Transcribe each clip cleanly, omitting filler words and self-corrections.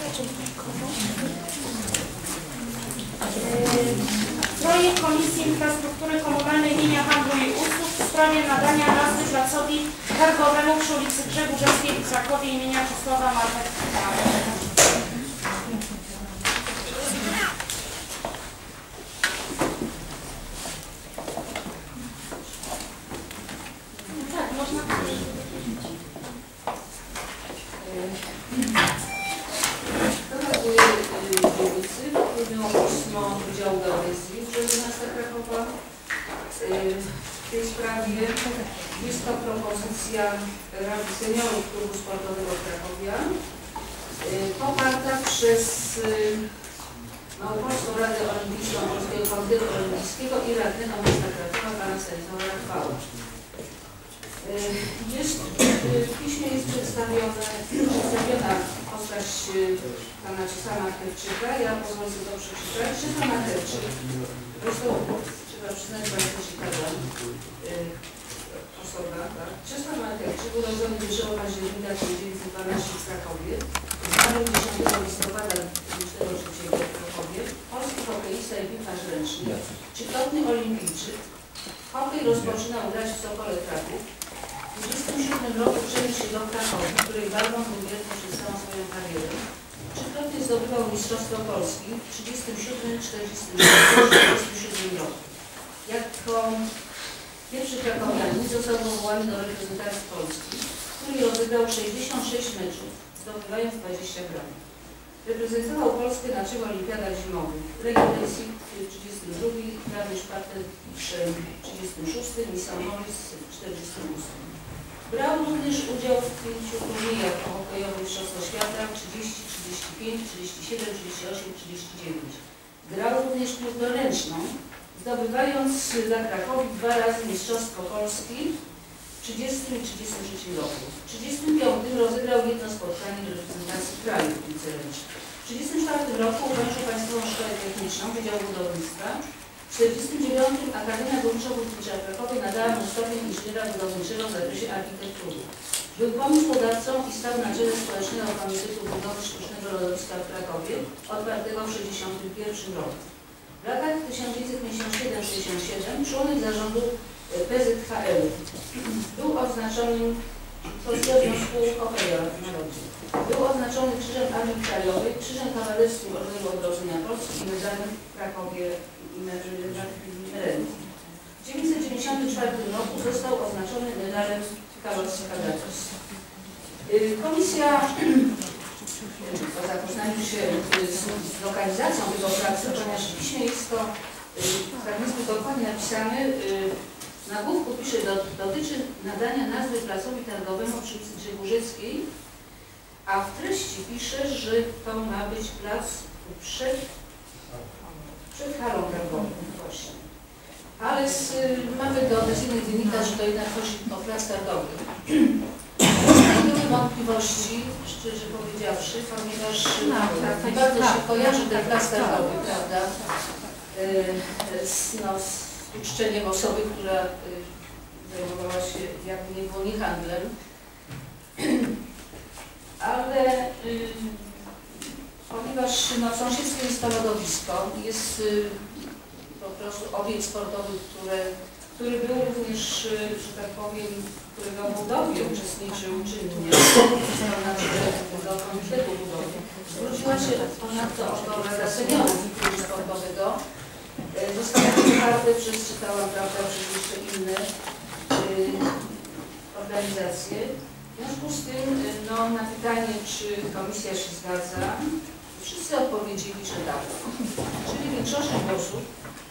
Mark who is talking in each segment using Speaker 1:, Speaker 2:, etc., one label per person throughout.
Speaker 1: Projekt Komisji Infrastruktury Komunalnej, Mienia, Handlu i Usług w sprawie nadania nazwy placowi targowemu przy ulicy Grzegórzewskiej w Krakowie imienia Czesława Marchewka. Tak, można powiedzieć.
Speaker 2: Pismo Wydziału Geodezji Urzędu Miasta Krakowa. W tej sprawie jest to propozycja Rady Seniorów Klubu Sportowego Krakowia poparta przez Małopolską Radę Olimpijską Polskiego Komitetu Olimpijskiego i Radnego Miasta Krakowa pana Stanisława Rafała. W piśmie jest przedstawiona postać pana Czesława Marchewczyka. Ja pozwolę sobie to przeczytać. Czesław Marchewczyk, zresztą trzeba przyznać, że bardzo ciekawa osoba. Tak? Czesław Marchewczyk, urodzony 1 października 1912 w Krakowie, zmarł 10 listopada 1903 w Krakowie, polski hokeista i piłkarz ręczny, trzykrotny olimpijczyk. Hokej rozpoczynał grać w Sokole Kraków. W 1927 roku przeniósł się do Krakowi, której barwą był wierny przez całą swoją karierę. Trzykrotnie zdobywał Mistrzostwo Polski w 1937, 1947 roku. Jako pierwszy krakowianin został powołany do reprezentacji Polski, w której rozegrał 66 meczów, zdobywając 20 bram. Reprezentował Polskę na 3 olimpiadach zimowych. Legion Leipzig w 1932, Garmisch Partenkirchen w 1936, Misanolis w 1948. Brał również udział w 5 turniejach hokejowych Mistrzostwa Świata 30, 35, 37, 38, 39. Grał również piłkę ręczną, zdobywając dla Krakowi 2 razy Mistrzostwo Polski w 30 i 33 roku. W 1935 rozegrał jedno spotkanie do reprezentacji kraju w piłce ręcznej. W 1934 roku ukończył Państwową Szkołę Techniczną Wydziału Budownictwa. W 1949 Akademia Górniczo-Hutnicza w Krakowie nadała mu stopień inżyniera budowniczego w zakresie architektury. Był pomysłodawcą i stał na czele Społecznego Komitetu Budowy Sztucznego Lodowiska w Krakowie, otwartego w 1961 roku. W latach 1957-67 członek zarządu PZHL. Był odznaczonym Polskiego Związku Hokeja Narodowego. Był odznaczony Krzyżem Armii Krajowej, Krzyżem Kawalerskim Orderu Odrodzenia Polski i medalem w Krakowie i medalem. W 1994 roku został oznaczony medalem Kawalska Gratis. Komisja po zapoznaniu się z lokalizacją tego pracy, ponieważ w piśmie jest to tak niezbyt dokładnie napisane, w nagłówku pisze, dotyczy nadania nazwy placowi targowemu przy ulicy Grzegórzewskiej, a w treści pisze, że to ma być plac przed halą targową właśnie. Ale mamy do obecnych wynika, że to jednak chodzi o plac targowy. Nie były wątpliwości, szczerze powiedziawszy, ponieważ tak bardzo się kojarzy ten plac targowy, prawda, z uczczeniem osoby, która zajmowała się jakby nie było nie handlem. Ale ponieważ sąsiedztwie jest to lodowisko, jest po prostu obiekt sportowy, który był również, że tak powiem, którego w budowie uczestniczył czynnie na tego Komitetu Budowy. Zwróciła się ponadto o to Rada Seniorów Klubu Sportowego. Zostało poparte przez, czytałam, prawda, przez jeszcze inne organizacje. W związku z tym, no, na pytanie, czy komisja się zgadza, wszyscy odpowiedzieli, że tak. Czyli większość głosów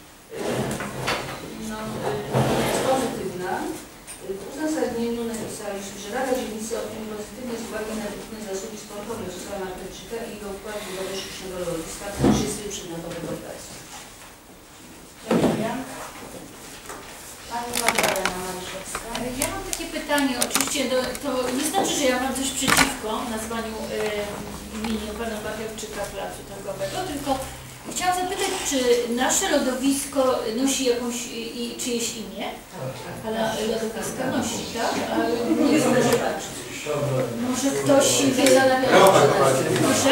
Speaker 2: jest pozytywna. W uzasadnieniu napisaliśmy, że Rada Dzielnicy opiniuje pozytywnie z uwagi na wybitne zasługi sportowe Czesława Marchewczyka i jego wkład w budowę sztucznego lodowiska w kontekście przedmiotowego pracy.
Speaker 1: Dziękuję. Pani Magdalena Maliszewska.
Speaker 3: Ja mam takie pytanie, oczywiście to nie znaczy, że ja mam coś przeciwko nazwaniu imieniu pana Marchewczyka placu targowego, tylko chciałam zapytać, czy nasze lodowisko nosi jakąś czyjeś imię? Ale lodowisko nosi, tak? Może ktoś wie zadawiać? Proszę?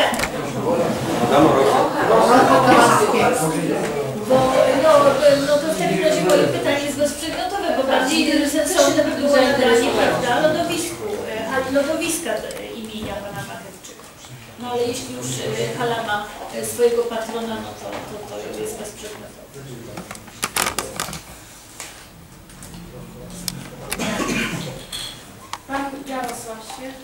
Speaker 3: Bo no to w takim razie moje pytanie jest bezprzedmiotowe, bo bardziej sensowne by było nadanie, prawda, lodowiska imienia pana Marchewczyka. No ale jeśli już hala ma swojego patrona, no to jest bezprzedmiotowe.
Speaker 1: Pan Jarosław Świer.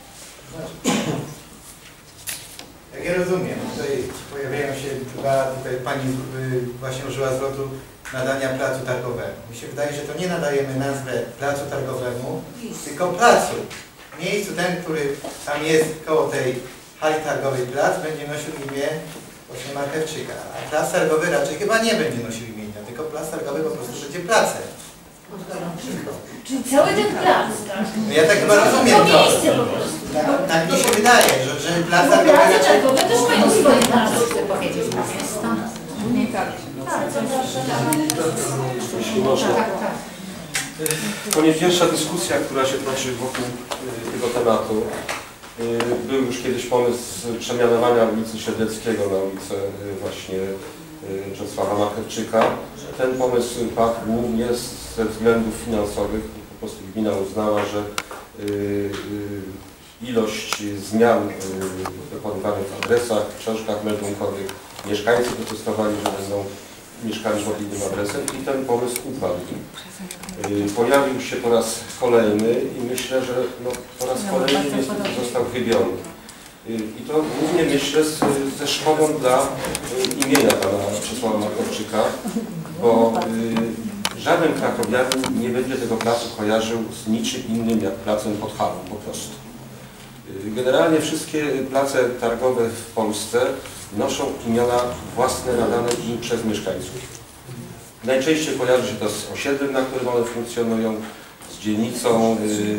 Speaker 4: Jak ja rozumiem, tutaj pojawiają się tutaj pani właśnie użyła zwrotu nadania placu targowemu. Mi się wydaje, że to nie nadajemy nazwę placu targowemu, tylko placu. Miejscu ten, który tam jest koło tej hali targowej plac, będzie nosił imię właśnie Marchewczyka. A plac targowy raczej chyba nie będzie nosił imienia, tylko plac targowy po prostu będzie placem.
Speaker 3: Czyli cały ten plac, tak?
Speaker 4: No ja tak chyba rozumiem
Speaker 3: To
Speaker 4: to.
Speaker 3: miejsce po prostu.
Speaker 4: Tak mi się wydaje, że plac
Speaker 3: Bo
Speaker 4: targowy
Speaker 3: prace
Speaker 4: raczej...
Speaker 3: targowe też mają swoje nazwy.
Speaker 5: Chcę powiedzieć na miasto. Nie tak.
Speaker 6: Jeśli można. To nie pierwsza dyskusja, która się toczy wokół tego tematu. Był już kiedyś pomysł przemianowania ulicy Siedleckiego na ulicę właśnie Czesława Marchewczyka. Ten pomysł padł głównie ze względów finansowych. Po prostu gmina uznała, że ilość zmian dokonywanych w adresach, w książkach meldunkowych, mieszkańcy protestowali, że będą mieszkali pod innym adresem i ten pomysł upadł. Pojawił się po raz kolejny i myślę, że no, po raz kolejny niestety został chybiony. I to głównie myślę ze szkodą dla imienia pana Czesława Marchewczyka, bo żaden krakowianin nie będzie tego placu kojarzył z niczym innym jak placem pod halą po prostu. Generalnie wszystkie place targowe w Polsce noszą imiona własne nadane im przez mieszkańców. Najczęściej kojarzy się to z osiedlem, na którym one funkcjonują, z dzielnicą,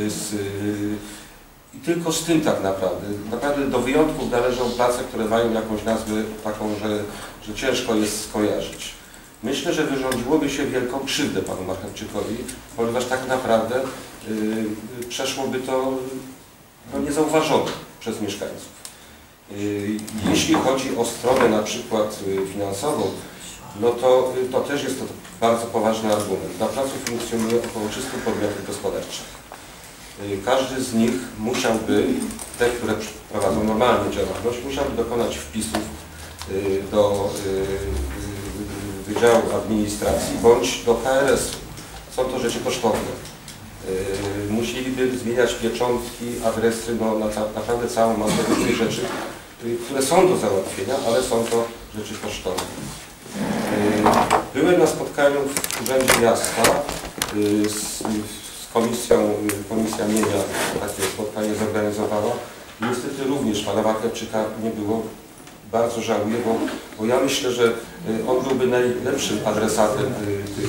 Speaker 6: i tylko z tym tak naprawdę. Naprawdę do wyjątków należą place, które mają jakąś nazwę taką, że ciężko jest skojarzyć. Myślę, że wyrządziłoby się wielką krzywdę panu Marchewczykowi, ponieważ tak naprawdę przeszłoby to niezauważone przez mieszkańców. Jeśli chodzi o stronę na przykład finansową, no to też jest to bardzo poważny argument. Na placu funkcjonuje około 300 podmiotów gospodarczych. Każdy z nich musiałby, te, które prowadzą normalnie działalność, musiałby dokonać wpisów do Wydziału Administracji bądź do KRS-u. Są to rzeczy kosztowne. Musieliby zmieniać pieczątki, adresy, no naprawdę całą masę tych rzeczy, które są do załatwienia, ale są to rzeczy kosztowne. Byłem na spotkaniu w Urzędzie Miasta z Komisja Mienia takie spotkanie zorganizowała. Niestety również pana Marchewczyka nie było. Bardzo żałuję, bo ja myślę, że on byłby najlepszym adresatem tych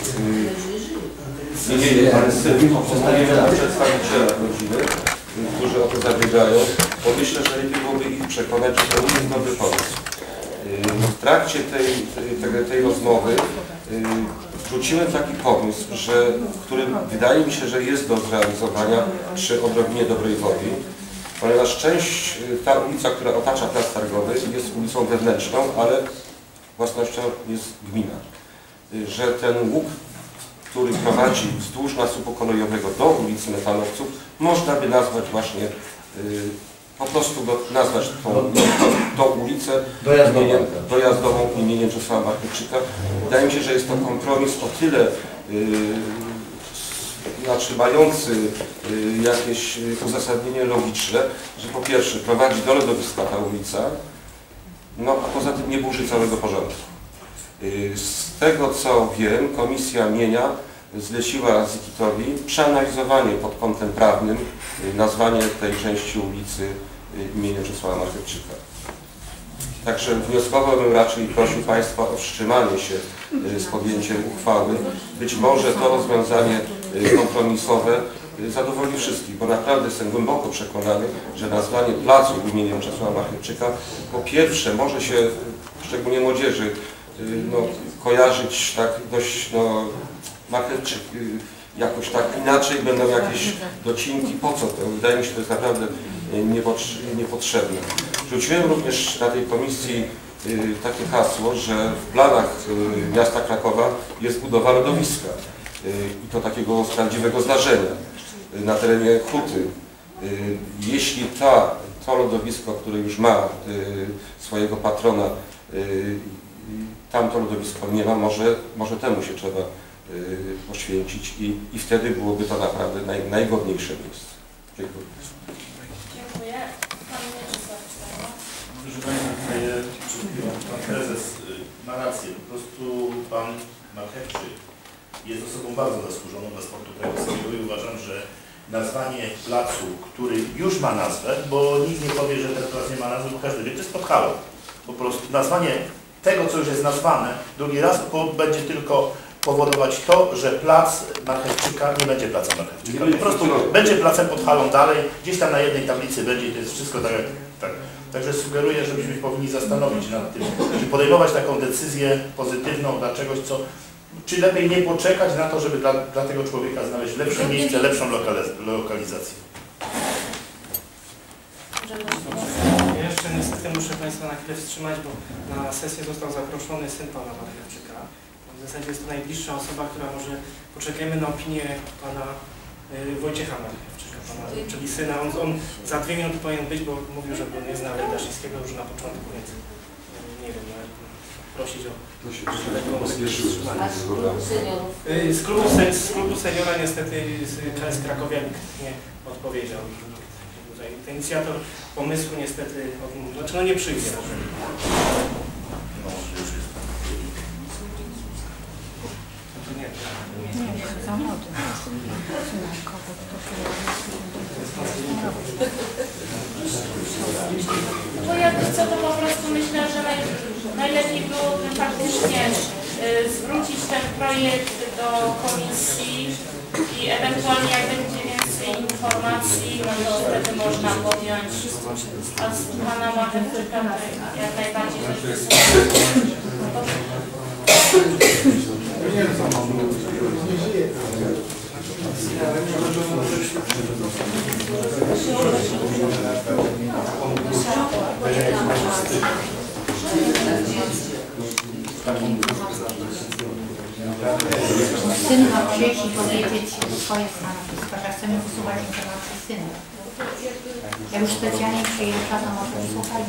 Speaker 6: przedstawiciela rodziny, którzy o to zabiegają, bo myślę, że lepiej byłoby ich przekonać, że to nie jest dobry pomysł. W trakcie tej rozmowy rzuciłem taki pomysł, który wydaje mi się, że jest do zrealizowania przy odrobinie dobrej woli, ponieważ ta ulica, która otacza plac targowy, jest ulicą wewnętrzną, ale własnością jest gmina. Że ten łuk, który prowadzi wzdłuż nasupu kolejowego do ulicy Metalowców, można by nazwać właśnie, po prostu nazwać tą ulicę dojazdową imieniem Czesława Marchewczyka. Wydaje mi się, że jest to kompromis o tyle mający jakieś uzasadnienie logiczne, że po pierwsze prowadzi do lodowiska ta ulica, no a poza tym nie burzy całego porządku. Z tego co wiem, Komisja Mienia zleciła Zikitowi przeanalizowanie pod kątem prawnym nazwanie tej części ulicy imieniem Czesława Marchewczyka. Także wnioskowo bym raczej prosił Państwa o wstrzymanie się z podjęciem uchwały. Być może to rozwiązanie kompromisowe zadowoli wszystkich, bo naprawdę jestem głęboko przekonany, że nazwanie placu imieniem Czesława Marchewczyka po pierwsze może się, szczególnie młodzieży, kojarzyć tak dość, Marchewczyk jakoś tak inaczej, będą jakieś docinki, po co to? Wydaje mi się, że to jest naprawdę niepotrzebne. Rzuciłem również na tej komisji takie hasło, że w planach miasta Krakowa jest budowa lodowiska i to takiego prawdziwego zdarzenia na terenie Huty. Jeśli to lodowisko, które już ma swojego patrona, tamto lodowisko nie ma, może temu się trzeba poświęcić i wtedy byłoby to naprawdę najgodniejsze miejsce. Dziękuję.
Speaker 1: Dziękuję. Pan Mieczysław Czerno.
Speaker 7: Proszę Państwa, pan prezes ma rację. Po prostu pan Marchewczyk jest osobą bardzo zasłużoną dla sportu krakowskiego i uważam, że nazwanie placu, który już ma nazwę, bo nikt nie powie, że ten plac nie ma nazwy, bo każdy wie, to jest podhalą. Po prostu nazwanie tego, co już jest nazwane, drugi raz będzie tylko powodować to, że plac Marchewczyka nie będzie placem Marchewczyka. Po prostu będzie placem pod halą dalej, gdzieś tam na jednej tablicy będzie i to jest wszystko tak jak tak. Także sugeruję, żebyśmy powinni zastanowić nad tym, czy podejmować taką decyzję pozytywną dla czegoś, co... Czy lepiej nie poczekać na to, żeby dla tego człowieka znaleźć lepsze miejsce, lepszą lokalizację.
Speaker 8: Ja jeszcze niestety muszę Państwa na chwilę wstrzymać, bo na sesję został zaproszony syn pana Marchewczyka. W zasadzie jest to najbliższa osoba, która może... Poczekajmy na opinię pana Wojciecha Marchewczyka, czyli syna. On za 2 minuty powinien być, bo mówił, że nie zna Lejdaszyńskiego już na początku, więc nie wiem, prosić o z klubu seniora niestety z KS Krakowia nikt nie odpowiedział. Ten inicjator pomysłu niestety odmówił. Znaczy no nie przyjdzie.
Speaker 5: Za młody.
Speaker 1: To jakby co, to po prostu myślę, że najlepiej byłoby faktycznie zwrócić ten projekt do komisji i ewentualnie jak będzie więcej informacji, no to wtedy można podjąć. A z pana Marchewczyka jak najbardziej
Speaker 5: Syn ma przyjść i powiedzieć swoje stanowisko, że chcemy usuwać informacje syna. Ja już specjalnie przyjechałam, to może słuchajmy.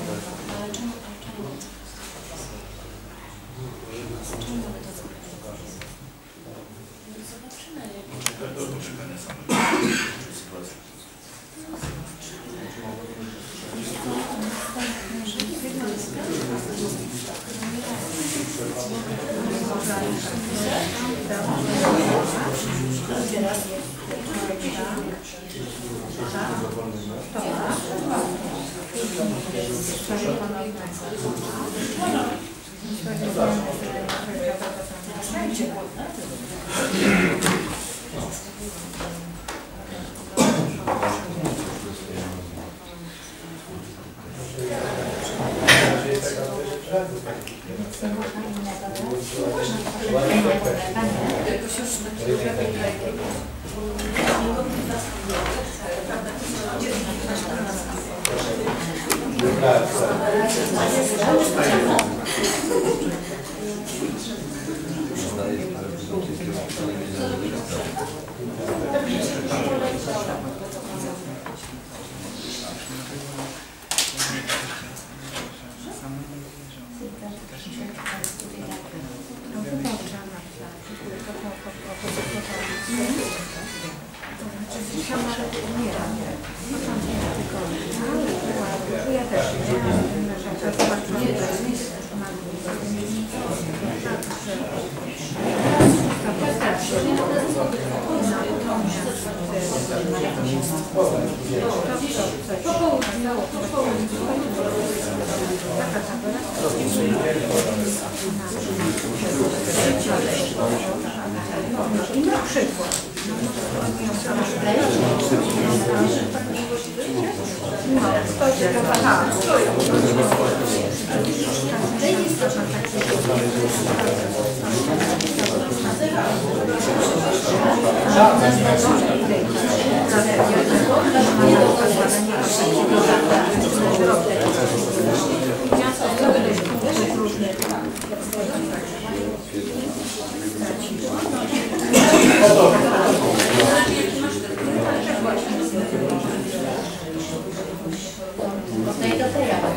Speaker 5: No i do tej ja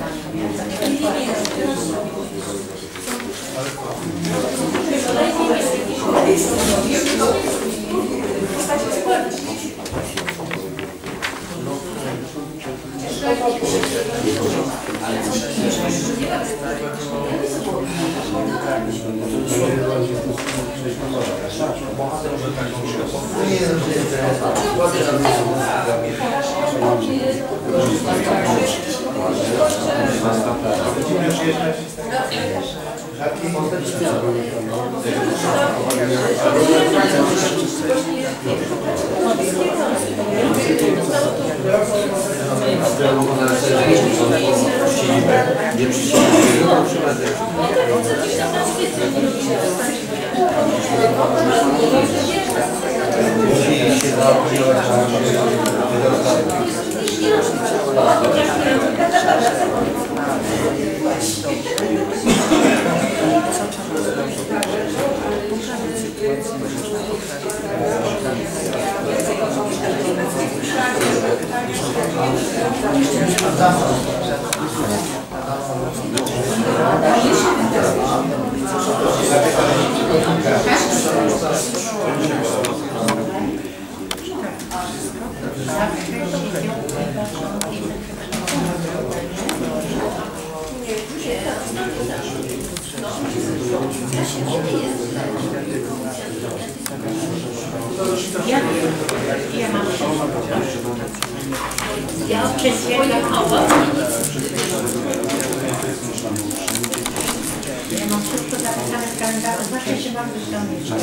Speaker 5: mam wszystko zapisane w kalendarzu, zwłaszcza się bardzo ściągnie.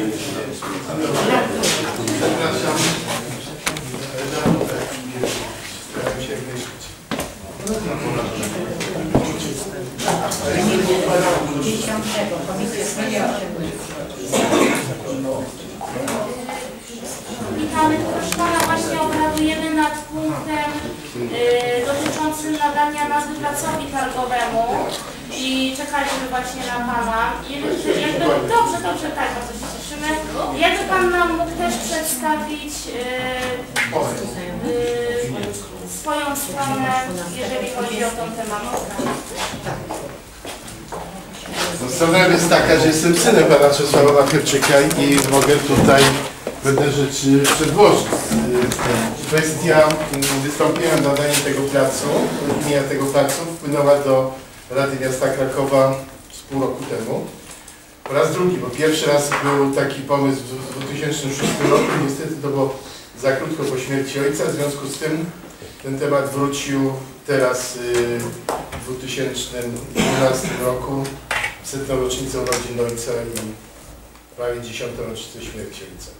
Speaker 1: Witamy, proszę pana, właśnie obradujemy nad punktem dotyczącym nadania nazwy placowi targowemu i czekaliśmy właśnie na pana. Dobrze, tak, bardzo się cieszymy. Jakby pan nam mógł też przedstawić swoją stronę, jeżeli chodzi o tą tematykę.
Speaker 9: No, strona jest taka, że jestem synem pana Czesława Marchewczyka i mogę tutaj pewne rzeczy przedłożyć. Kwestia wystąpienia nadania tego placu, imienia tego placu wpłynęła do Rady Miasta Krakowa z pół roku temu. Po raz drugi, bo pierwszy raz był taki pomysł w 2006 roku, niestety to było za krótko po śmierci ojca, w związku z tym ten temat wrócił teraz w 2012 roku, w 100. rocznicę urodzin ojca i prawie 10. rocznicę śmierci ojca.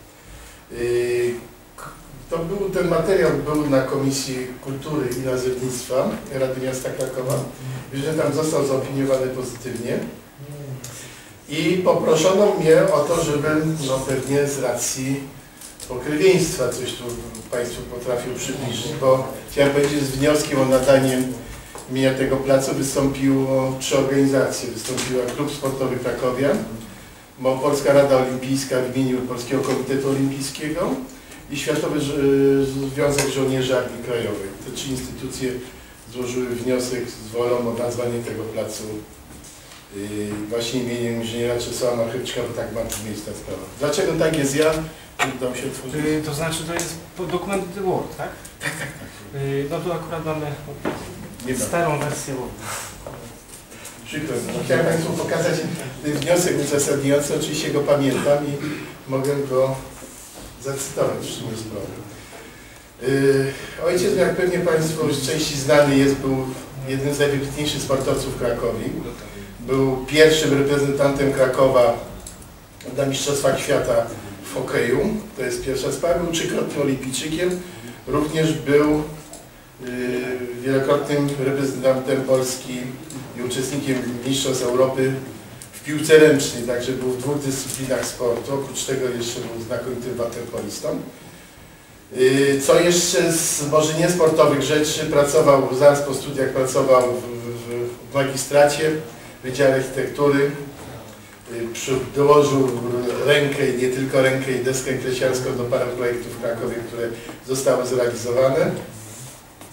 Speaker 9: To był, ten materiał był na Komisji Kultury i Nazewnictwa Rady Miasta Krakowa. Wiem, że tam został zaopiniowany pozytywnie. I poproszono mnie o to, żebym pewnie z racji pokrewieństwa coś tu Państwu potrafił przybliżyć, bo chciałem powiedzieć, z wnioskiem o nadanie imienia tego placu wystąpiło 3 organizacje. Wystąpiła Klub Sportowy Krakowia, Polska Rada Olimpijska w imieniu Polskiego Komitetu Olimpijskiego i Światowy Związek Żołnierzy Armii Krajowej. Te 3 instytucje złożyły wniosek z wolą o nazwanie tego placu właśnie imieniem inżyniera Czesława Marchewczyka, bo tak ma miejsca sprawa. Dlaczego tak jest ja? Udało się otworzyć.
Speaker 8: To znaczy to jest dokument Word, tak?
Speaker 9: Tak.
Speaker 8: No tu akurat mamy starą wersję Word.
Speaker 9: Przykro. Chciałem Państwu pokazać ten wniosek uzasadniający, oczywiście go pamiętam i mogę go zacytować w tym sprawie. Ojciec, jak pewnie Państwu z części znany jest, był jednym z najwybitniejszych sportowców w Krakowie. Był pierwszym reprezentantem Krakowa na Mistrzostwach Świata w hokeju. To jest pierwsza sprawa. Był 3-krotnym olimpijczykiem. Również był wielokrotnym reprezentantem Polski i uczestnikiem Mistrzostw Europy w piłce ręcznej, także był w 2 dyscyplinach sportu. Oprócz tego jeszcze był znakomitym waterpolistą. Co jeszcze z może niesportowych rzeczy, pracował, zaraz po studiach pracował w magistracie, w Wydziale Architektury. Dołożył rękę i nie tylko rękę i deskę kresiarską do paru projektów w Krakowie, które zostały zrealizowane.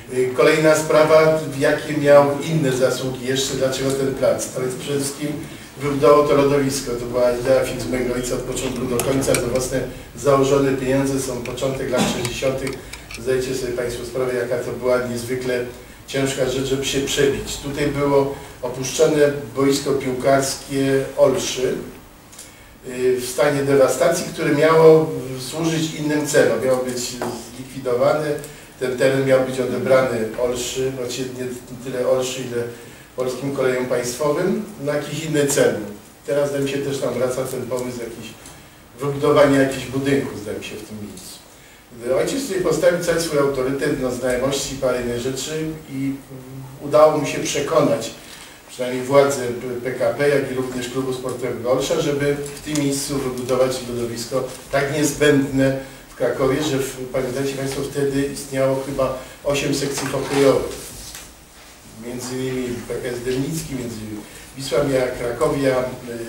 Speaker 9: Kolejna sprawa, jakie miał inne zasługi jeszcze, dlaczego ten plac. To jest przede wszystkim wybudowało to lodowisko. To była idea fix mojego ojca od początku do końca. To własne założone pieniądze, są początek lat 60. Zdajecie sobie Państwo sprawę, jaka to była niezwykle ciężka rzecz, żeby się przebić. Tutaj było opuszczone boisko piłkarskie Olszy w stanie dewastacji, które miało służyć innym celom. Miało być zlikwidowane, ten teren miał być odebrany Olszy, właściwie nie tyle Olszy, ile Polskim Kolejom Państwowym, na jakiś inny cel. Teraz zdaje mi się też tam wraca ten pomysł wybudowania jakichś budynków, zdaje mi się, w tym miejscu. Ojciec tutaj postawił cały swój autorytet, znajomości, parę innych rzeczy i udało mu się przekonać przynajmniej władze PKP, jak i również klubu sportowego Olsza, żeby w tym miejscu wybudować lodowisko tak niezbędne w Krakowie, że pamiętacie Państwo, wtedy istniało chyba 8 sekcji hokejowych. Między innymi PKS Delnicki, między Wisła miała, Krakowia,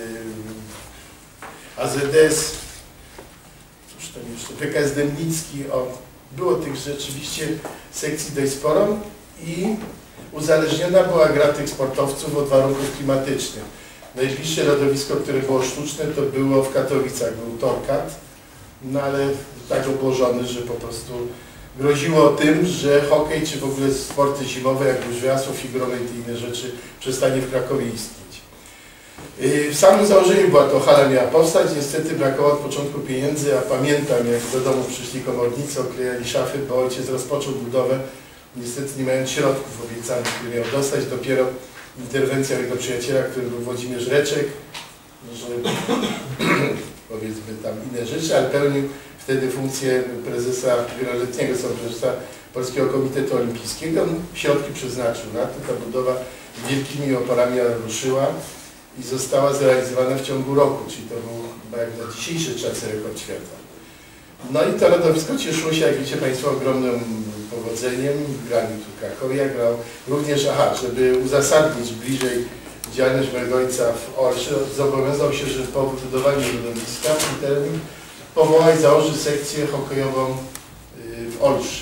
Speaker 9: AZS, cóż tam jeszcze, PKS Delnicki, było tych rzeczywiście sekcji dość sporo i uzależniona była gra tych sportowców od warunków klimatycznych. Najbliższe lodowisko, które było sztuczne, to było w Katowicach, był Torkat, no ale tak obłożony, że po prostu groziło tym, że hokej czy w ogóle sporty zimowe, jak łyżwiarstwo figurowe i te inne rzeczy przestanie w Krakowie istnieć. W samym założeniu była to hala miała powstać, niestety brakowało od początku pieniędzy, a pamiętam, jak do domu przyszli komornicy, oklejali szafy, bo ojciec rozpoczął budowę, niestety nie mając środków obiecanych, które miał dostać, dopiero interwencja jego przyjaciela, który był Włodzimierz Reczek, że powiedzmy tam inne rzeczy, ale pełnił wtedy funkcję prezesa, wieloletniego prezesa Polskiego Komitetu Olimpijskiego. Środki przeznaczył na to, ta budowa wielkimi oporami ruszyła i została zrealizowana w ciągu roku, czyli to był chyba jak na dzisiejsze czasy rekord świata. No i to lodowisko cieszyło się, jak wiecie Państwo, ogromnym powodzeniem. Grali tu Krakowie, grał również, żeby uzasadnić bliżej działalność mojego ojca w Olszy, zobowiązał się, że po wybudowaniu lodowiska w tym terenie powołać, założy sekcję hokejową w Olszy.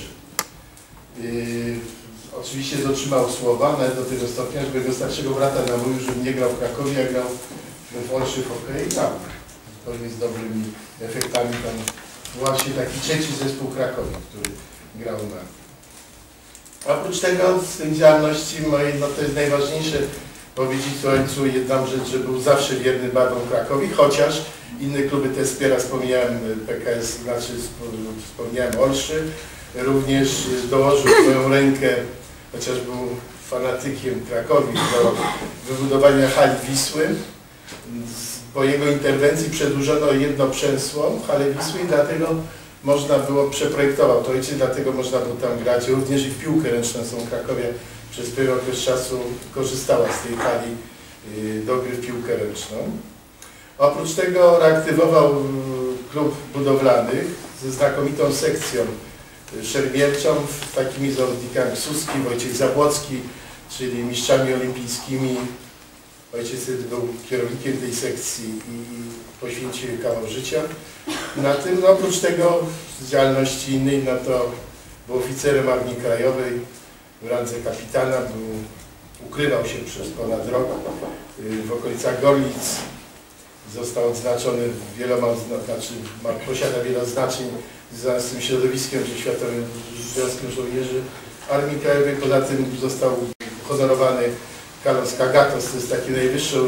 Speaker 9: Oczywiście dotrzymał słowa, nawet do tego stopnia, że jego starszego brata namówił, żeby nie grał w Krakowie, a grał w Olszy w hokej i tam. Zupełnie z dobrymi efektami tam właśnie taki trzeci zespół Krakowi, który grał na. Oprócz tego z tej działalności mojej, no to jest najważniejsze powiedzieć o ojcu jedną rzecz, że był zawsze wierny barwom Krakowi, chociaż inne kluby też wspiera, wspomniałem PKS, znaczy wspomniałem Olszy, również dołożył swoją rękę, chociaż był fanatykiem Krakowi, do wybudowania hali Wisły. Po jego interwencji przedłużono jedno przęsło halę Wisły i dlatego można było, przeprojektował to ojciec, dlatego można było tam grać. Również i w piłkę ręczną są Krakowie przez pewien okres czasu korzystała z tej hali do gry w piłkę ręczną. Oprócz tego reaktywował klub budowlanych ze znakomitą sekcją szermierczą, takimi zawodnikami Suski, Wojciech Zabłocki, czyli mistrzami olimpijskimi. Ojciec był kierownikiem tej sekcji i poświęcił kawał życia na tym. No, oprócz tego z działalności innej, no to był oficerem Armii Krajowej w randze kapitana, ukrywał się przez ponad rok w okolicach Gorlic. Został odznaczony wieloma, znaczy posiada wiele oznaczeń związanych z tym środowiskiem, czy Światowym Związkiem Żołnierzy Armii Krajowej. Poza tym został uhonorowany Carlos Kagatos, to jest takie najwyższe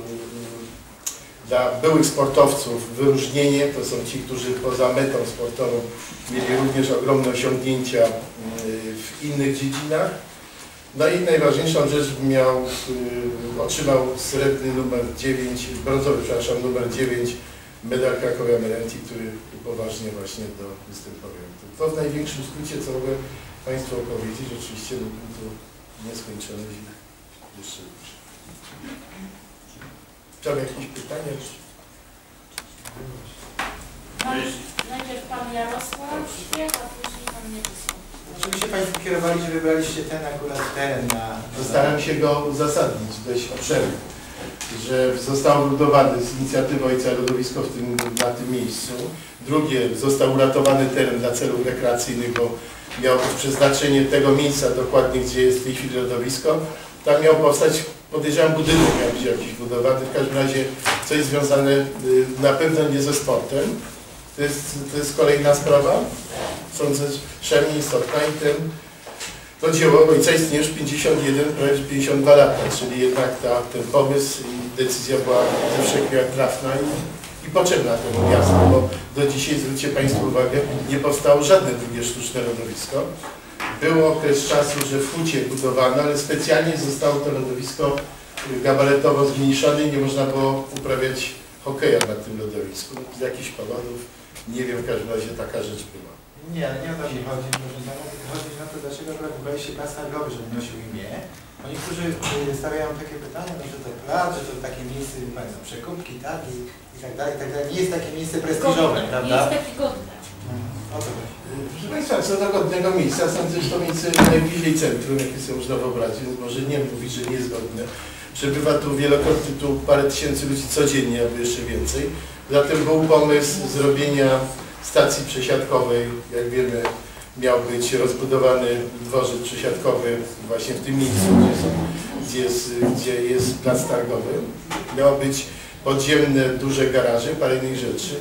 Speaker 9: dla byłych sportowców wyróżnienie. To są ci, którzy poza metą sportową mieli również ogromne osiągnięcia w innych dziedzinach. No i najważniejszą rzecz otrzymał srebrny numer 9, brązowy, przepraszam, numer 9, medal Krakowia Merenti, który upoważnia właśnie do występowania. To w największym skrócie, co mogę Państwu opowiedzieć, oczywiście to nieskończone jeszcze. Czy mam jakieś pytania?
Speaker 1: Najpierw Pan Jarosław Śpiech, a później Pan Mieczysław.
Speaker 4: Żeby się Państwo kierowali, że wybraliście ten akurat teren na...
Speaker 9: Staram się go uzasadnić dość obszernie, że zostało budowane z inicjatywy ojca lodowisko na tym miejscu. Drugie, został uratowany teren dla celów rekreacyjnych, bo miało być przeznaczenie tego miejsca dokładnie, gdzie jest w tej chwili lodowisko. Tam miał powstać, podejrzewam, budynek miał być jakiś budowany, w każdym razie coś związane na pewno nie ze sportem. To jest kolejna sprawa, sądzę, szalenie istotna i to dzieło ojca istnieje już 51, prawie 52 lata, czyli jednak ten pomysł i decyzja była ze wszech miar trafna i potrzebna temu miastu, bo do dzisiaj, zwróćcie Państwo uwagę, nie powstało żadne drugie sztuczne lodowisko. Był okres czasu, że w Hucie budowano, ale specjalnie zostało to lodowisko gabaretowo zmniejszone i nie można było uprawiać hokeja na tym lodowisku. Z jakichś powodów, nie wiem, w każdym razie taka rzecz była.
Speaker 4: Nie, ale nie o to mi chodzi, proszę pana, tylko chodzi na to, dlaczego w ogóle się plac targowy, żeby nosił imię. Bo niektórzy stawiają takie pytania, no, że to plac, że to takie miejsce, no, przekupki, targi i tak dalej, nie jest takie miejsce prestiżowe, prawda?
Speaker 3: Nie jest takie godne.
Speaker 4: O co chodzi?
Speaker 9: Proszę Państwa, co do godnego miejsca, sądzę, że to miejsce najbliżej centrum, jakie sobie można wyobrazić, więc może nie mówić, że nie jest godne. Przebywa tu wielokrotnie, tu parę tysięcy ludzi codziennie, albo jeszcze więcej. Zatem był pomysł zrobienia stacji przesiadkowej, jak wiemy, miał być rozbudowany dworzec przesiadkowy właśnie w tym miejscu, gdzie jest plac targowy. Miało być podziemne, duże garaże, parę innych rzeczy.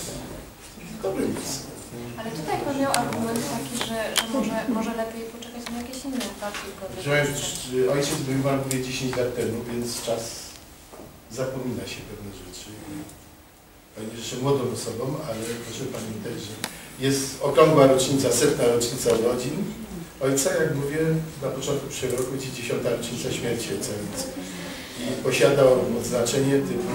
Speaker 9: Dobre miejsce.
Speaker 10: Ale tutaj pan miał argument taki, że może lepiej poczekać na jakieś inne upadki.
Speaker 9: Ojciec był martwy 10 lat temu, więc czas zapomina się pewne rzeczy. Pani jeszcze młodą osobą, ale proszę pamiętać, że jest okrągła rocznica, 100. rocznica urodzin ojca, jak mówię, na początku przyszłego roku będzie 10. rocznica śmierci ojca. I posiadał odznaczenie typu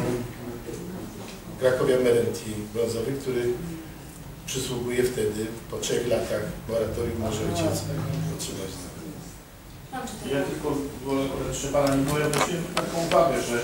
Speaker 9: Krakowia Merenti brązowy, który przysługuje wtedy po 3 latach moratorium może ojciec otrzymać.
Speaker 7: Ja tylko, proszę pana, nie powiem, wróciłem taką uwagę, że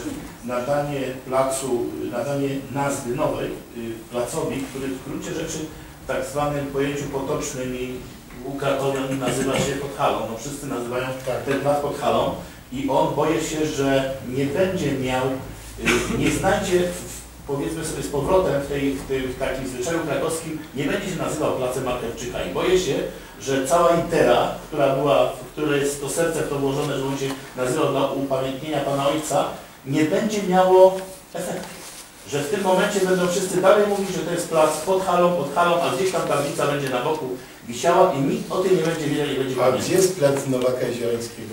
Speaker 7: nadanie nazwy nowej placowi, który w gruncie rzeczy w tak zwanym pojęciu potocznym i u krakowian nazywa się Podhalą. No wszyscy nazywają ten plac Podhalą i on, boję się, że nie będzie miał, nie znajdzie, powiedzmy sobie z powrotem w takim zwyczaju krakowskim, nie będzie się nazywał placem Marchewczyka i boję się, że cała litera, w której jest to serce w to włożone, że on się nazywał dla upamiętnienia pana ojca, nie będzie miało efektu. Że w tym momencie będą wszyscy dalej mówić, że to jest plac pod halą, a gdzieś tam tablica będzie na boku wisiała i nikt o tym nie będzie wiedział, nie będzie
Speaker 9: A
Speaker 7: pamiętał.
Speaker 9: gdzie jest plac Nowaka Zielańskiego?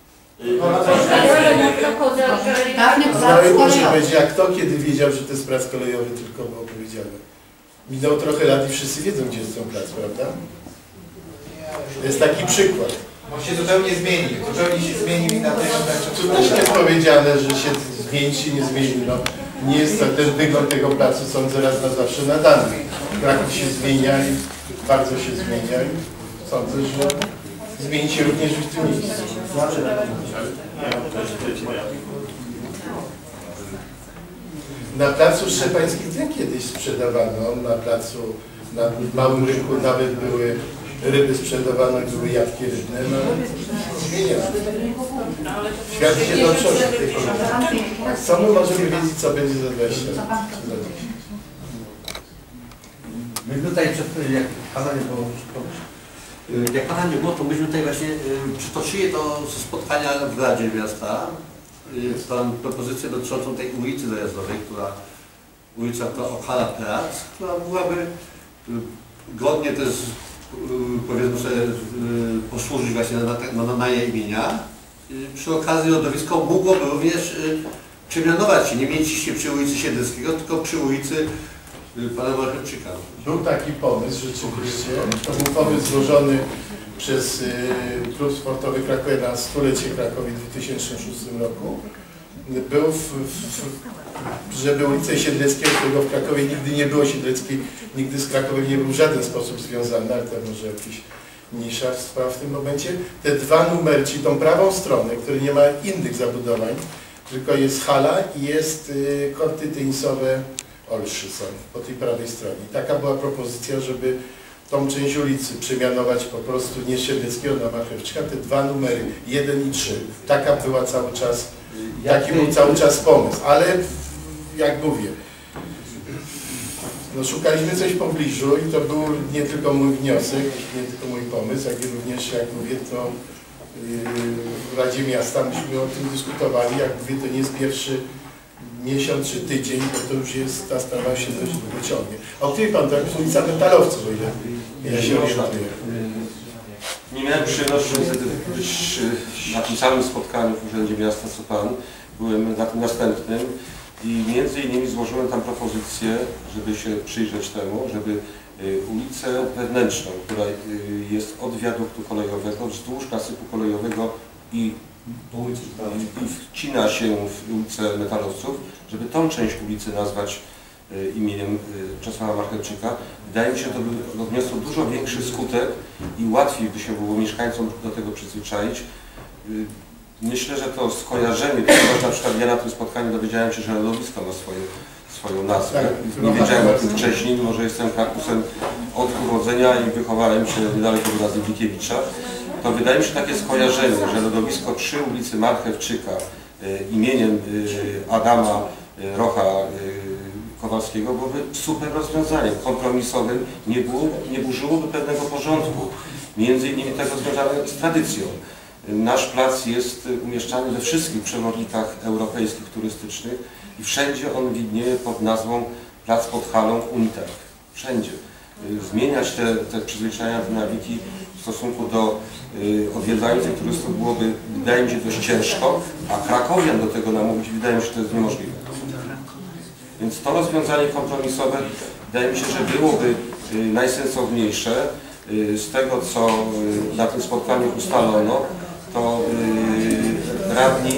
Speaker 9: Może będzie jak to, kiedy wiedział, że to jest plac kolejowy, tylko było powiedziane. Minęło trochę lat i wszyscy wiedzą, gdzie jest ten plac, prawda? To jest taki przykład.
Speaker 4: On się zupełnie zmienił i na tym,
Speaker 9: Tu też jest powiedziane, że się zmieni, czy nie zmieni. No, nie jest to ten wygląd tego placu, sądzę, raz na zawsze nadany. Kraków się zmienia i bardzo się zmienia i sądzę, że zmieni się również w tym miejscu. Na placu Szczepańskich kiedyś sprzedawano, na placu, na małym rynku nawet były ryby sprzedawane, były jabłki rybne, no zmieniało. Świat się do przodu. Co my możemy wiedzieć, co będzie za 20 lat?
Speaker 11: My tutaj, jak Pana nie było, to myśmy tutaj właśnie przytoczyli to spotkania w Radzie Miasta, tam propozycję dotyczącą tej ulicy dojazdowej, ulica to Ochala Plac, która byłaby godnie też, powiedzmy sobie, posłużyć właśnie na jej imienia. Przy okazji lodowisko mogłoby również przemianować się, nie mieścić się przy ulicy Siedleckiego, tylko przy ulicy pana Marchewczyka.
Speaker 9: Był taki pomysł rzeczywiście, to był pomysł złożony przez Klub Sportowy Krakowie na stulecie Krakowi w 2006 roku. Był, żeby ulicę Siedleckiego, którego w Krakowie nigdy nie było, Siedlecki nigdy z Krakowem nie był w żaden sposób związany, ale to może jakiś mniejsza sprawa w tym momencie. Te dwa numery, czyli tą prawą stronę, który nie ma innych zabudowań, tylko jest hala i jest korty tenisowe Olszy są po tej prawej stronie. I taka była propozycja, żeby tą część ulicy przemianować po prostu nie Siedleckiego na Marchewczyka, te dwa numery, 1 i 3. Taka była cały czas, taki był cały czas pomysł, ale jak mówię, no, szukaliśmy coś w pobliżu i to był nie tylko mój wniosek, nie tylko mój pomysł, jak i również, jak mówię, to w Radzie Miasta myśmy o tym dyskutowali, jak mówię, to nie jest pierwszy miesiąc czy tydzień, bo to już jest, ta sprawa się dość długo ciągnie. A o której pan, to jest ulica Metalowców, o ile ja się orientuję.
Speaker 6: Nie miałem przyjemności być na tym samym spotkaniu w Urzędzie Miasta co pan. Byłem na tym następnym i między innymi złożyłem tam propozycję, żeby się przyjrzeć temu, żeby ulicę wewnętrzną, która jest od wiaduktu kolejowego wzdłuż nasypu kolejowego i wcina się w ulicę Metalowców, żeby tą część ulicy nazwać imieniem Czesława Marchewczyka. Wydaje mi się, że to by odniosło dużo większy skutek i łatwiej by się było mieszkańcom do tego przyzwyczaić. Myślę, że to skojarzenie, ponieważ na przykład ja na tym spotkaniu dowiedziałem się, że lodowisko ma swoją nazwę. Nie wiedziałem o tym wcześniej, mimo że jestem krakusem od urodzenia i wychowałem się niedaleko od Razybikiewicza. To wydaje mi się takie skojarzenie, że lodowisko przy ulicy Marchewczyka imieniem Adama Rocha Kowalskiego byłoby super rozwiązaniem, kompromisowym, nie burzyłoby pewnego porządku, między innymi tego związane z tradycją. Nasz plac jest umieszczany we wszystkich przewodnikach europejskich turystycznych i wszędzie on widnieje pod nazwą Plac pod halą Unitarg. Wszędzie. Zmieniać te przyzwyczajenia, te nawiki w stosunku do odwiedzających turystów byłoby, wydaje mi się, dość ciężko, a krakowian do tego namówić, wydaje mi się, że to jest niemożliwe. Więc to rozwiązanie kompromisowe, wydaje mi się, że byłoby najsensowniejsze. Z tego, co na tym spotkaniu ustalono, to radni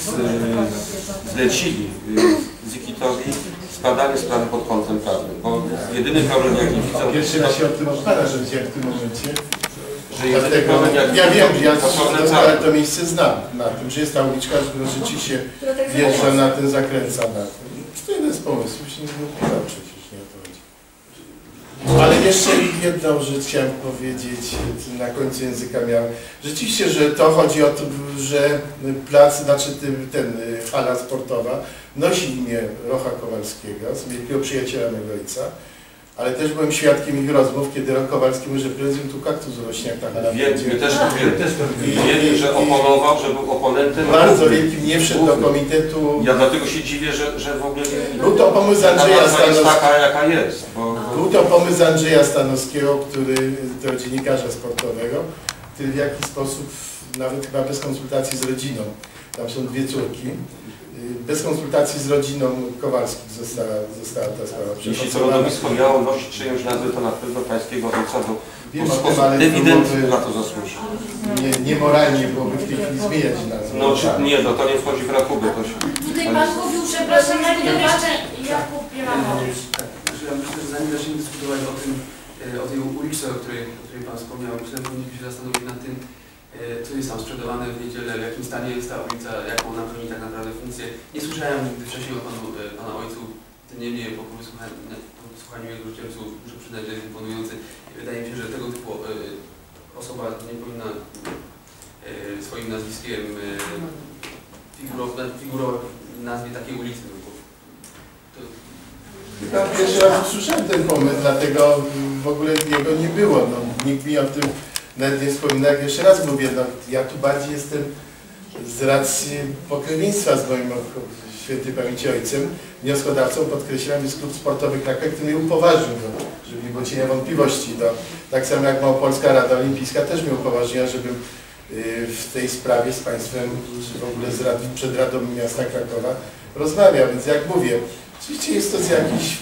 Speaker 6: zlecili Zikitowi zbadanie sprawy pod kątem prawnym, bo jedyny problem, jaki widzę...
Speaker 9: Pierwszy raz się o tym odpada, że w tym momencie.
Speaker 6: Że jedyny problem, jaki
Speaker 9: ja wiem, ja to miejsce znam, na tym, że jest ta uliczka, która rzeczywiście wjeżdża na ten, zakręca na tym. To jeden z pomysłów, się nie wypowiadał przecież, nie o to chodzi. Ale jeszcze jedną rzecz chciałem powiedzieć, na końcu języka miałem. Rzeczywiście, że to chodzi o to, że plac, znaczy hala sportowa nosi imię Rocha Kowalskiego, wielkiego przyjaciela mego ojca, ale też byłem świadkiem ich rozmów, kiedy Roch Kowalski mówi, że prezydent tu kaktus rośnie, jak ta hala będzie.
Speaker 6: My też wiemy, że oponował, że był oponentem.
Speaker 9: Bardzo wielkim, nie wszedł do komitetu.
Speaker 6: Ja dlatego się dziwię, że w ogóle
Speaker 9: był to pomysł Andrzeja Stanowskiego.
Speaker 6: Taka, jaka jest.
Speaker 9: Był to pomysł Andrzeja Stanowskiego, to dziennikarza sportowego, który w jakiś sposób, nawet chyba bez konsultacji z rodziną, tam są dwie córki, bez konsultacji z rodziną Kowalskich została ta sprawa przeprowadzona.
Speaker 6: Jeśli to lodowisko miało nosić czyjąś nazwę, to na pewno pańskiego ojca, bo w sposób ewidentny na to zasłuży.
Speaker 9: Niemoralnie byłoby w tej chwili zmieniać nazwę.
Speaker 6: No nie, no to nie wchodzi w rachubę.
Speaker 3: Tutaj pan mówił, przepraszam,
Speaker 1: Jakub Bielanowicz.
Speaker 12: Ja myślę, że zanim zaczniemy dyskutować o tej ulicy, o której Pan wspomniał, myślę, że powinniśmy się zastanowić nad tym, co jest tam sprzedawane w niedzielę, w jakim stanie jest ta ulica, jaką ona pełni tak naprawdę funkcję. Nie słyszałem nigdy wcześniej o Pana ojcu, tym niemniej po wysłuchaniu jego życiorysów muszę przyznać, że jest imponujący. Wydaje mi się, że tego typu osoba nie powinna swoim nazwiskiem figurować w nazwie takiej ulicy.
Speaker 9: Pierwszy raz usłyszałem ten pomysł, dlatego w ogóle jego nie było. No, nikt mi o tym nawet nie wspominał. Jeszcze raz mówię, no, ja tu bardziej jestem z racji pokrewieństwa z moim świętej pamięci ojcem, wnioskodawcą, podkreślam, jest klub sportowy Kraków, który mnie upoważnił, żeby nie było cienia wątpliwości. No, tak samo jak Małopolska Rada Olimpijska też mnie upoważniła, żebym w tej sprawie z państwem, czy w ogóle przed Radą Miasta Krakowa rozmawiał. Więc jak mówię, oczywiście jest to z jakichś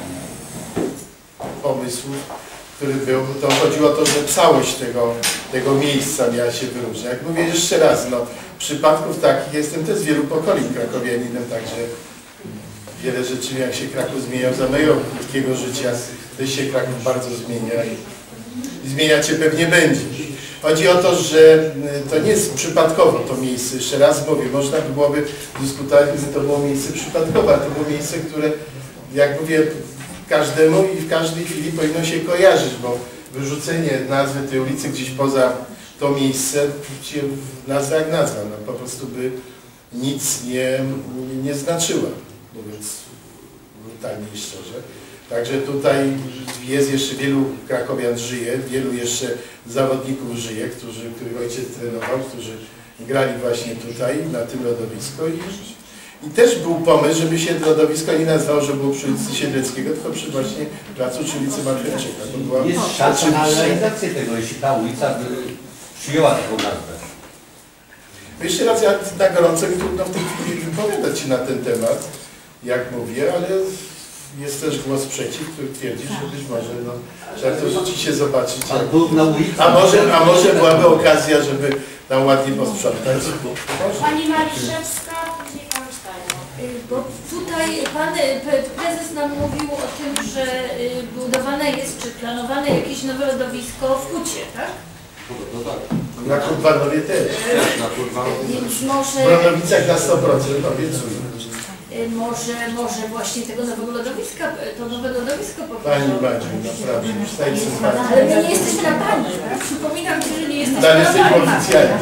Speaker 9: pomysłów, który był, to chodziło o to, że całość tego miejsca miała się wyróżniać. Jak mówię jeszcze raz, no, przypadków takich, jestem też z wielu pokoleń krakowianinem, także wiele rzeczy, jak się Kraków zmieniał za mojego krótkiego życia, też się Kraków bardzo zmienia i zmieniać się pewnie będzie. Chodzi o to, że to nie jest przypadkowo to miejsce. Jeszcze raz mówię, można by byłoby dyskutować, że to było miejsce przypadkowe, a to było miejsce, które, jak mówię, każdemu i w każdej chwili powinno się kojarzyć, bo wyrzucenie nazwy tej ulicy gdzieś poza to miejsce, nazwa jak nazwa, no, po prostu by nic nie znaczyła, mówiąc brutalnie i szczerze. Także tutaj jest jeszcze wielu krakowian żyje, wielu jeszcze zawodników żyje, których ojciec trenował, którzy grali właśnie tutaj, na tym lodowisku. I też był pomysł, żeby się lodowisko nie nazywało, że było przy ulicy Siedleckiego, tylko przy właśnie placu przy ulicy Marchewczyka.
Speaker 11: Jest szansa na realizację tego, jeśli ta ulica by przyjęła taką nazwę.
Speaker 9: Jeszcze raz, ja na gorąco mi trudno w tej chwili wypowiadać się na ten temat, jak mówię, ale jest też głos przeciw, który twierdzi, że być może trzeba to rzeczywiście zobaczyć. A może byłaby okazja, żeby tam ładnie posprzątać.
Speaker 1: Pani Maliszewska, później Pan Sztajno.
Speaker 3: Bo tutaj Pan Prezes nam mówił o tym, że budowane jest, czy planowane jakieś nowe lodowisko w Hucie, tak?
Speaker 9: Na Kurwanowie też.
Speaker 3: Więc może...
Speaker 9: W Bronowicach na 100% obiecuję.
Speaker 3: Może właśnie tego nowego lodowiska, to nowe lodowisko
Speaker 9: Pani Maciu, naprawdę, wstań sobie.
Speaker 3: Ale my nie jesteśmy na Pani, tak? Przypominam Ci, że nie jesteśmy
Speaker 9: Ale
Speaker 3: na
Speaker 9: jesteśmy
Speaker 3: Pani.
Speaker 9: oficjalnie.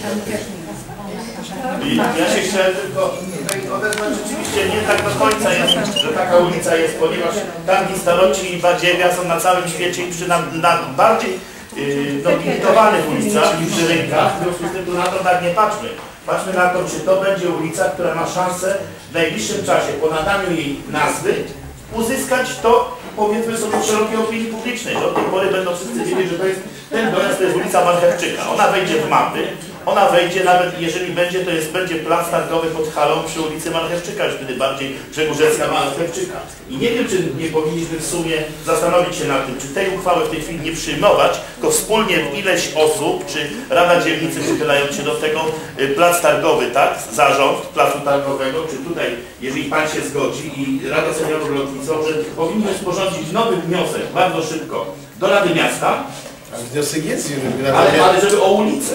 Speaker 7: Ja się chciałem tylko odezwać, rzeczywiście nie tak do końca jest, że taka ulica jest, ponieważ Targi Staroci i Badziewia są na całym świecie i przy na bardziej limitowanych ulicach i przy rynkach, w związku z tym tu na to tak nie patrzmy. Patrzmy na to, czy to będzie ulica, która ma szansę w najbliższym czasie po nadaniu jej nazwy uzyskać to, powiedzmy sobie, w szerokiej opinii publicznej, że od tej pory będą wszyscy wiedzieć, że to jest ten dojazd, to jest ulica Marchewczyka. Ona wejdzie w mapy, ona wejdzie, nawet jeżeli będzie, to będzie plac targowy pod halą przy ulicy Marchewczyka, już wtedy bardziej Grzegórzewska Marchewczyka. I nie wiem, czy nie powinniśmy w sumie zastanowić się nad tym, czy tej uchwały w tej chwili nie przyjmować, tylko wspólnie ileś osób, czy Rada Dzielnicy przychylając się do tego, plac targowy, tak, zarząd placu targowego, czy tutaj, jeżeli Pan się zgodzi i Rada Seniorów Lotnictwa, że powinniśmy sporządzić nowy wniosek bardzo szybko do Rady Miasta.
Speaker 9: Ale wniosek jest,
Speaker 7: ale żeby o ulicę.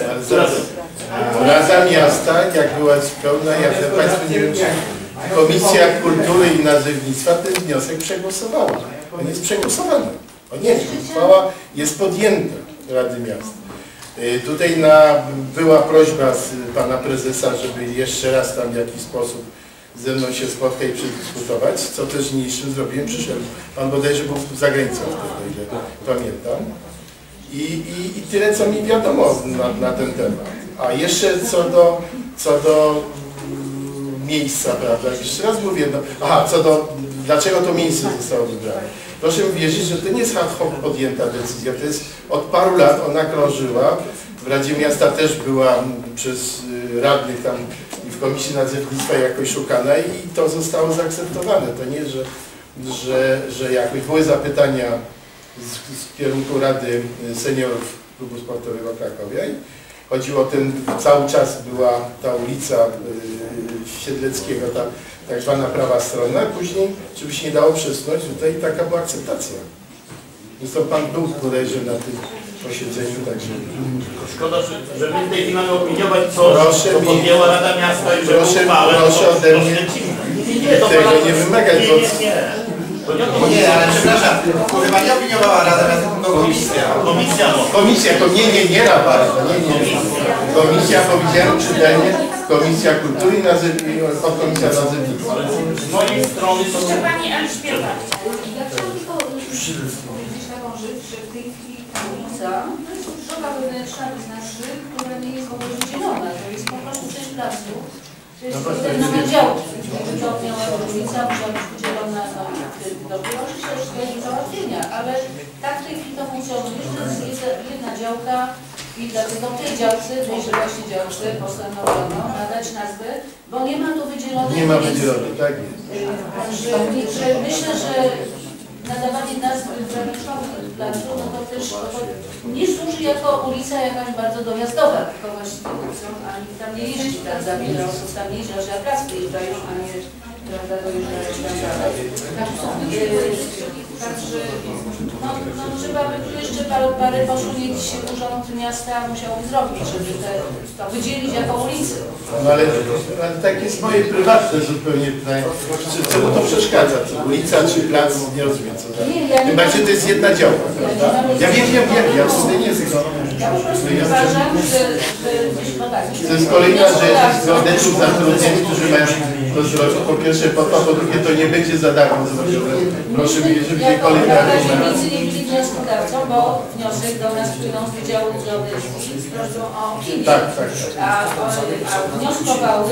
Speaker 9: Rada Miasta, jak była pełna, ja Państwu nie wiem, czy Komisja Kultury i Nazewnictwa ten wniosek przegłosowała. On jest przegłosowany. On nie, uchwała jest podjęta Rady Miasta. Tutaj była prośba z Pana Prezesa, żeby jeszcze raz tam w jakiś sposób ze mną się spotkać i przedyskutować, co też niniejszym zrobiłem. Przyszedł Pan bodajże był za granicą wtedy, ile pamiętam. I tyle, co mi wiadomo na ten temat. A jeszcze co do miejsca, prawda? Jeszcze raz mówię, dlaczego to miejsce zostało wybrane. Proszę mi wierzyć, że to nie jest ad hoc podjęta decyzja, to jest od paru lat ona krążyła. W Radzie Miasta też była przez radnych tam i w Komisji Nadzornictwa jakoś szukana i to zostało zaakceptowane. To nie, że jakoś były zapytania z kierunku Rady Seniorów Klubu Sportowego Krakowia i chodziło o ten, cały czas była ta ulica Siedleckiego, ta tak zwana prawa strona, później, żeby się nie dało przesunąć, tutaj taka była akceptacja. Zresztą Pan był bodajże na tym posiedzeniu, także...
Speaker 7: Szkoda, że my w tej chwili mamy opiniować coś, co podjęła Rada Miasta i że
Speaker 9: proszę ode mnie tego nie wymagać,
Speaker 4: Nie, ale przepraszam, to chyba nie opiniowała Rada Miasta, tylko komisja.
Speaker 9: Komisja, to nie Rada, nie. Komisja, powiedziałem czytelnie, Komisja Kultury i Podkomisja Nazewnictwa.
Speaker 7: Z mojej strony to...
Speaker 1: Jeszcze Pani Elżbieta.
Speaker 2: Ja chciałam tylko powiedzieć taką rzecz, że w tej chwili ta ulica to jest droga wewnętrzna, to znaczy, która nie jest w ogóle wydzielona. To jest po prostu część placu. To jest nowe działki. Gdyby to miała ulica, musiała być wydzielona dobrze. Oczywiście też jest do załatwienia, ale tak w tej chwili to funkcjonuje, że to jest jedna działka i dlatego tej działce, tejże właśnie działce postanowiono nadać nazwę, bo nie ma tu wydzielonej.
Speaker 9: Nie ma wydzielonej, tak jest.
Speaker 2: Także myślę, że nadawanie nazwy wewnętrzowi placu, no to też nie służy jako ulica jakaś bardzo dojazdowa, tylko właśnie ulicą, a nikt tam nie jeździ, prawda? Wiele osób tam jeździ, aż na plac wyjeżdżają, a nie, prawda, dojeżdżają tam dalej. Także No trzeba by tu jeszcze parę posunięć urząd miasta musiałoby zrobić, żeby to wydzielić jako ulicę.
Speaker 9: No ale tak jest moje prywatne zupełnie pytanie. Czy to przeszkadza? Co, ulica czy plac? Nie rozumiem co za. Chyba, że to jest jedna działka, prawda? Ja wiem, ja tutaj nie znam.
Speaker 2: Ja po prostu uważam, że no tak.
Speaker 9: To jest kolejna rzecz z geodetów zatrudnieni, którzy mają to zrobić. Po pierwsze po to, po drugie to nie będzie za darmo zrobione. Proszę mi, żeby nie kolejny argument.
Speaker 2: Nic nie byli wnioskodawcą, bo wniosek do nas płynął z Wydziału Geodezji i proszą o opinię.
Speaker 9: Tak.
Speaker 2: A wnioskowały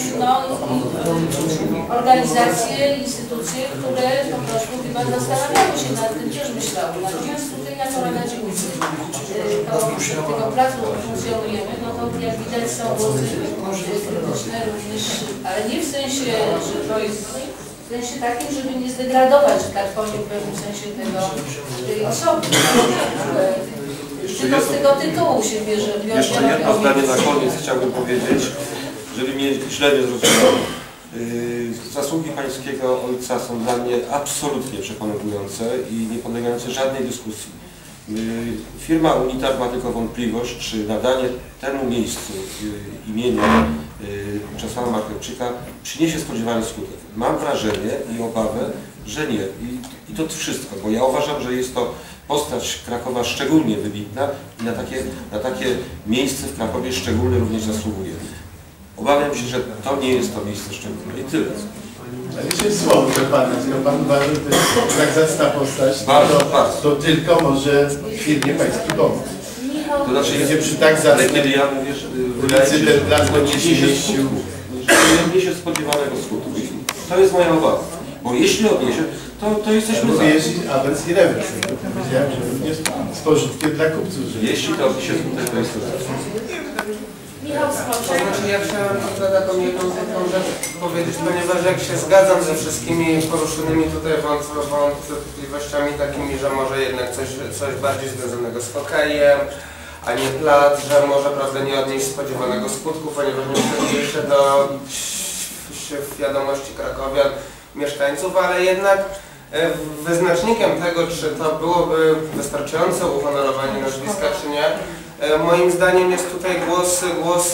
Speaker 2: organizacje, instytucje, które po prostu chyba zastanawiały się nad tym, też myślały. Natomiast tutaj jako Rada Dzielnicy tego placu funkcjonujemy, no to jak widać są głosy krytyczne również, ale nie w sensie, że to jest w sensie takim, żeby nie zdegradować, że tak powiem, w pewnym sensie tej osoby. Tylko z tego tytułu się bierze.
Speaker 6: Jeszcze jedno zdanie na koniec chciałbym powiedzieć, żeby mnie źle nie zrozumiał. Zasługi pańskiego ojca są dla mnie absolutnie przekonujące i nie podlegające żadnej dyskusji. Firma Unitar ma tylko wątpliwość, czy nadanie temu miejscu imienia Czesława Marchewczyka przyniesie spodziewany skutek. Mam wrażenie i obawę, że nie. I to wszystko, bo ja uważam, że jest to postać Krakowa szczególnie wybitna i na takie miejsce w Krakowie szczególnie również zasługuje. Obawiam się, że to nie jest to miejsce szczególne i tyle.
Speaker 9: Ale jeszcze słowo do Pana, skoro Pan uważa, że to jest tak zacna postać, to tylko może firmie Pański pomóc.
Speaker 6: To znaczy,
Speaker 9: będzie przy tak zacnej
Speaker 6: kiedy ja mówię, że
Speaker 9: ulicy ten plac będzie się mieścił.
Speaker 6: Nie odniesie spodziewanego skutku. To jest moja obawa. Bo jeśli odniesie, to jesteśmy za.
Speaker 9: Jeśli awers i rewers. Powiedziałem, że również z pożytkiem dla kupców.
Speaker 6: Jeśli to odniesie skutek, to jest to za.
Speaker 13: Znaczy ja chciałem taką jedną rzecz powiedzieć, ponieważ jak się zgadzam ze wszystkimi poruszonymi tutaj wątpliwościami takimi, że może jednak coś bardziej związanego z hokejem, a nie plac, że może prawda nie odnieść spodziewanego skutku, ponieważ nie wchodzi jeszcze do świadomości krakowian, mieszkańców, ale jednak wyznacznikiem tego, czy to byłoby wystarczające uhonorowanie nazwiska, czy nie, moim zdaniem jest tutaj głos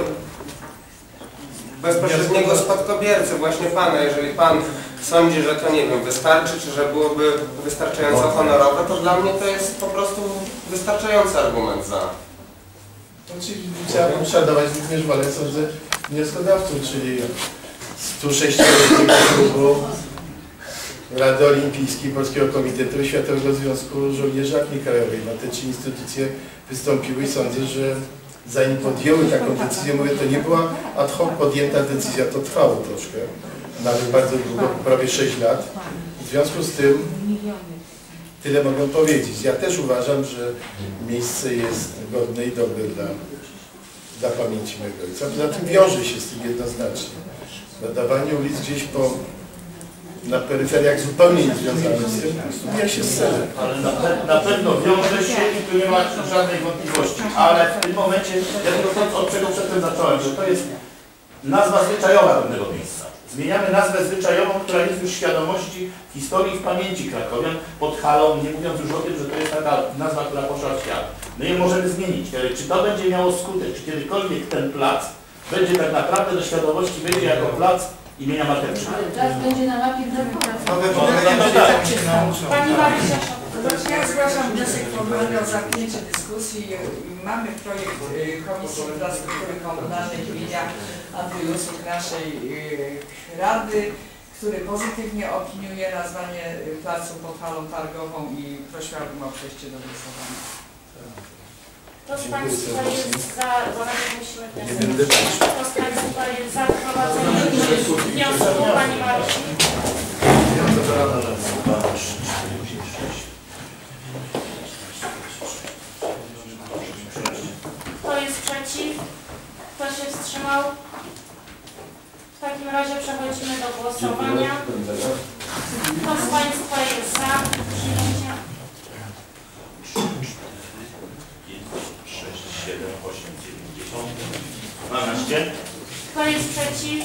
Speaker 13: bezpośredniego spadkobiercy, właśnie Pana. Jeżeli Pan sądzi, że to nie wiem, wystarczy, czy że byłoby wystarczająco honorowe, to dla mnie to jest po prostu wystarczający argument za.
Speaker 9: Chciałbym szanować również wolę, sądzę, wnioskodawców, czyli 106-letniego klubu Rady Olimpijskiej Polskiego Komitetu i Światowego Związku Żołnierzy Armii Krajowej. No, te trzy instytucje wystąpiły i sądzę, że zanim podjęły taką decyzję, mówię, to nie była ad hoc podjęta decyzja, to trwało troszkę, nawet bardzo długo, prawie 6 lat. W związku z tym tyle mogę powiedzieć. Ja też uważam, że miejsce jest godne i dobre dla pamięci mego ojca. Poza tym wiąże się z tym jednoznacznie. Nadawanie ulic gdzieś na peryferiach zupełnie niezwiązanych z tym, mija się z celem.
Speaker 7: Ale na pewno wiąże się i tu nie ma żadnej wątpliwości. Ale w tym momencie, ja tylko od czego przedtem zacząłem, że to jest nazwa zwyczajowa pewnego miejsca. Zmieniamy nazwę zwyczajową, która jest już w świadomości, w historii i w pamięci krakowian pod halą, nie mówiąc już o tym, że to jest taka nazwa, która poszła w świat. My ją możemy zmienić. Czy to będzie miało skutek, czy kiedykolwiek ten plac będzie tak naprawdę do świadomości, będzie jako plac imienia Marchewczyka.
Speaker 2: Ale plac będzie na mapie Krakowa.
Speaker 1: Pani Marysia.
Speaker 14: Ja zgłaszam wniosek formalny o zamknięcie dyskusji. Mamy projekt Komisji Infrastruktury Komunalnej imienia Andrzejusów naszej Rady, który pozytywnie opiniuje nazwanie placu pod halą targową i prosiłabym o przejście do głosowania.
Speaker 1: Kto z Państwa jest za, bo nawet musimy kto z Państwa jest za wprowadzeniem wniosku Pani Marysi? Kto jest przeciw? Kto się wstrzymał? W takim razie przechodzimy do głosowania. Kto z Państwa jest za przyjęciem?
Speaker 7: 7, 8, 9, 10, 12.
Speaker 1: Kto jest przeciw?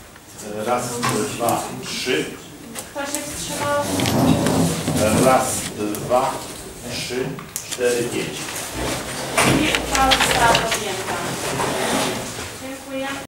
Speaker 7: Raz, dwa, trzy.
Speaker 1: Kto się wstrzymał?
Speaker 7: Raz, 2, 3, 4, 5.
Speaker 1: Nie uchwała została podjęta. Dziękuję.